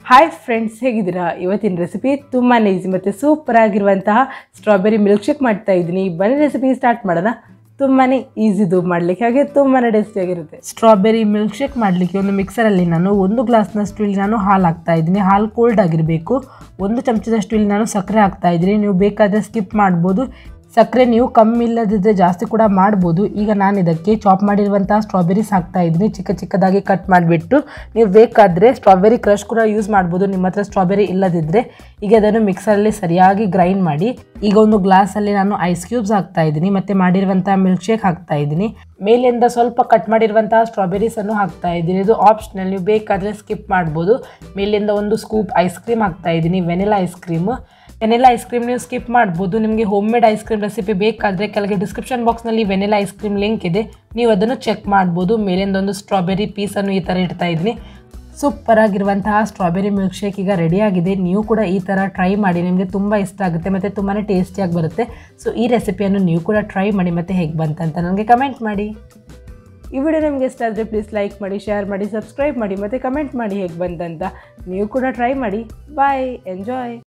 Hi friends, ಹೇಗಿದ್ದೀರಾ? ಇವತ್ತಿನ recipe ತುಂಬಾ ಈಸಿ ಮತ್ತು ಸೂಪರ್ ಆಗಿರುವಂತಹ ಸ್ಟ್ರಾಬೆರಿ ಮಿಲ್ಕ್ ಶೇಕ್ ಮಾಡ್ತಾ ಇದ್ದೀನಿ. ಬನ್ನಿ ರೆಸಿಪಿ ಸ್ಟಾರ್ಟ್ ಮಾಡೋಣ. ತುಂಬಾ ಈಸಿದು ಮಾಡಲಿಕ್ಕೆ, ಹಾಗೆ ತುಂಬಾ ಟೇಸ್ಟಿಯಾಗಿರುತ್ತೆ. ಸ್ಟ್ರಾಬೆರಿ ಮಿಲ್ಕ್ ಶೇಕ್ ಮಾಡಲಿಕ್ಕೆ ಒಂದು ಮಿಕ್ಸರಲ್ಲಿ ನಾನು 1 ಗ್ಲಾಸ್ನಷ್ಟು ಇಲ್ಲಿ ನಾನು ಹಾಲು ಹಾಕ್ತಾ ಇದ್ದೀನಿ. ಹಾಲು ಕೋಲ್ಡ್ ಆಗಿರಬೇಕು. 1 ಚಮಚದಷ್ಟು ಇಲ್ಲಿ ನಾನು ಸಕ್ಕರೆ ಹಾಕ್ತಾ ಇದ್ದೀನಿ. ನೀವು ಬೇಕಾದರೆ ಸ್ಕಿಪ್ ಮಾಡ್ಬೋದು. ಸಕ್ಕರೆ ನೀವು ಕಮ್ಮಿ ಇಲ್ಲದಿದ್ದರೆ ಜಾಸ್ತಿ ಕೂಡ ಮಾಡ್ಬೋದು. ಈಗ ನಾನು ಇದಕ್ಕೆ ಚಾಪ್ ಮಾಡಿರುವಂತಹ ಸ್ಟ್ರಾಬೆರೀಸ್ ಹಾಕ್ತಾ ಇದ್ದೀನಿ, ಚಿಕ್ಕ ಚಿಕ್ಕದಾಗಿ ಕಟ್ ಮಾಡಿಬಿಟ್ಟು. ನೀವು ಬೇಕಾದರೆ ಸ್ಟ್ರಾಬೆರಿ ಕ್ರಷ್ ಕೂಡ ಯೂಸ್ ಮಾಡ್ಬೋದು ನಿಮ್ಮ ಹತ್ರ ಸ್ಟ್ರಾಬೆರಿ ಇಲ್ಲದಿದ್ದರೆ. ಈಗ ಅದನ್ನು ಮಿಕ್ಸರಲ್ಲಿ ಸರಿಯಾಗಿ ಗ್ರೈಂಡ್ ಮಾಡಿ. ಈಗ ಒಂದು ಗ್ಲಾಸಲ್ಲಿ ನಾನು ಐಸ್ ಕ್ಯೂಬ್ಸ್ ಹಾಕ್ತಾ ಇದ್ದೀನಿ ಮತ್ತು ಮಾಡಿರುವಂತಹ ಮಿಲ್ಕ್ ಶೇಕ್ ಹಾಕ್ತಾ ಇದ್ದೀನಿ. ಮೇಲಿಂದ ಸ್ವಲ್ಪ ಕಟ್ ಮಾಡಿರುವಂತಹ ಸ್ಟ್ರಾಬೆರೀಸನ್ನು ಹಾಕ್ತಾ ಇದ್ದೀನಿ. ಇದು ಆಪ್ಷನಲ್, ನೀವು ಬೇಕಾದರೆ ಸ್ಕಿಪ್ ಮಾಡ್ಬೋದು. ಮೇಲಿಂದ ಒಂದು ಸ್ಕೂಪ್ ಐಸ್ ಕ್ರೀಮ್ ಹಾಕ್ತಾ ಇದ್ದೀನಿ, vanilla ice cream. Vanilla ice cream ನೀವು ಸ್ಕಿಪ್ ಮಾಡ್ಬೋದು. ನಿಮಗೆ home made ice cream recipe ಬೇಕಾದರೆ ಕೆಳಗೆ ಡಿಸ್ಕ್ರಿಪ್ಷನ್ ಬಾಕ್ಸ್ನಲ್ಲಿ ವೆನಿಲಾ ಐಸ್ ಕ್ರೀಮ್ ಲಿಂಕ್ ಇದೆ, ನೀವು ಅದನ್ನು ಚೆಕ್ ಮಾಡ್ಬೋದು. ಮೇಲಿಂದ ಒಂದು ಸ್ಟ್ರಾಬೆರಿ ಪೀಸನ್ನು ಈ ಥರ ಇಡ್ತಾ ಇದ್ದೀನಿ. ಸೂಪರ್ ಆಗಿರುವಂತಹ ಸ್ಟ್ರಾಬೆರಿ ಮಿಲ್ಕ್ ಶೇಕ್ ಈಗ ರೆಡಿಯಾಗಿದೆ. ನೀವು ಕೂಡ ಈ ಥರ ಟ್ರೈ ಮಾಡಿ, ನಿಮಗೆ ತುಂಬ ಇಷ್ಟ ಆಗುತ್ತೆ ಮತ್ತು ತುಂಬಾ ಟೇಸ್ಟಿಯಾಗಿ ಬರುತ್ತೆ. ಸೊ ಈ ರೆಸಿಪಿಯನ್ನು ನೀವು ಕೂಡ ಟ್ರೈ ಮಾಡಿ ಮತ್ತು ಹೇಗೆ ಬಂತಂತ ನನಗೆ ಕಮೆಂಟ್ ಮಾಡಿ. ಈ ವಿಡಿಯೋ ನಿಮಗೆ ಇಷ್ಟ ಆದರೆ ಪ್ಲೀಸ್ ಲೈಕ್ ಮಾಡಿ, ಶೇರ್ ಮಾಡಿ, ಸಬ್ಸ್ಕ್ರೈಬ್ ಮಾಡಿ ಮತ್ತು ಕಮೆಂಟ್ ಮಾಡಿ ಹೇಗೆ ಬಂತಂತ. ನೀವು ಕೂಡ ಟ್ರೈ ಮಾಡಿ. Bye, enjoy.